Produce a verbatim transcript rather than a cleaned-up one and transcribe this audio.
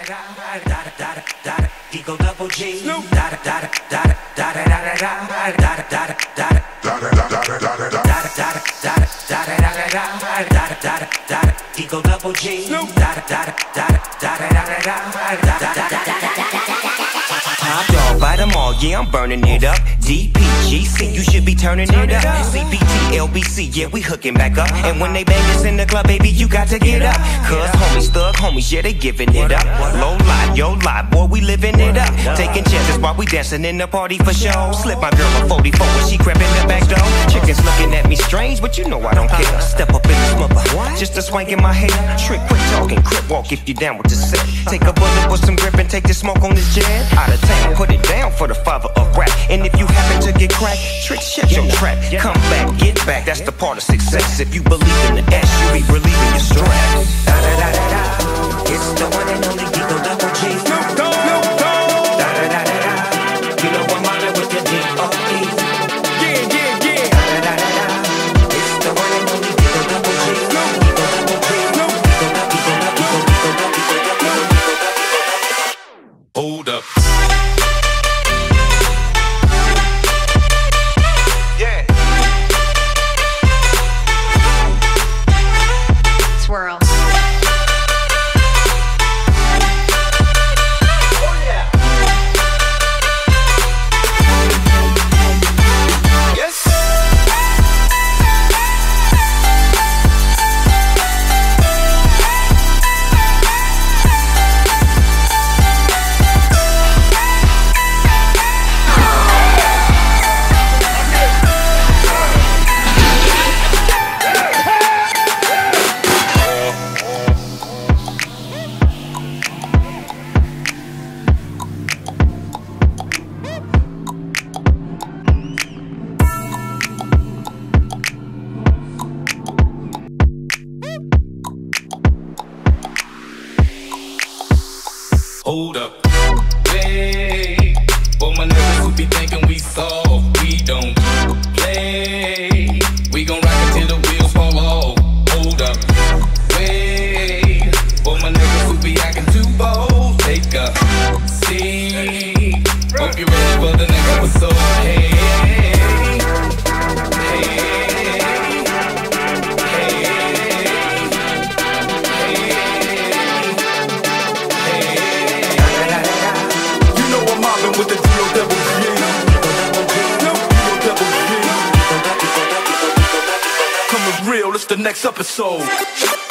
Eagle double G. Da da da da da da da da da da da da da da Eagle double G. Da da da da da da da da da. Top dog by the mall, yeah, I'm burning it up. D P G C, you should be turning it up. C P T, L B C, yeah, we hooking back up. And when they bang us in the club, baby, you got to get up. Cause homies, thug homies, yeah, they giving it up. Low lie, yo lie, boy, we living it up. Taking chances while we dancing in the party for show. Slip my girl a forty-four when she crept in the back door. Chickens looking at me strange, but you know I don't care. Step up in the smother, just a swank in my hair. Trick, quit talking, crip walk if you down with the set. Take a bullet with some grip and take the smoke on this jet. Out of town, put it down for the father of rap. And if you happen to get cracked, trick, shut your trap. Come back, get back, that's the part of success. If you believe in the S, you be relieving your stress. Da da da da da, it's the one and only Eagle double G. Snoop Dogg, Snoop Dogg. Da da da da da, you know I'm mobbing with the D O E. Yeah, yeah, yeah. Da da da da da, it's the one and only Eagle double G. Eagle double G. Eagle double, Eagle double, Eagle double, Eagle double, Eagle double. Hold up. Swirl. Hold up. Hey, for my niggas who be thinking we soft, we don't play. We gon' rock until the wheels fall off. Hold up. Wait, for my niggas who be acting too bold, take a seat. Hope you ready for the next episode. Hey, with the D O double G. Coming real, it's the next episode.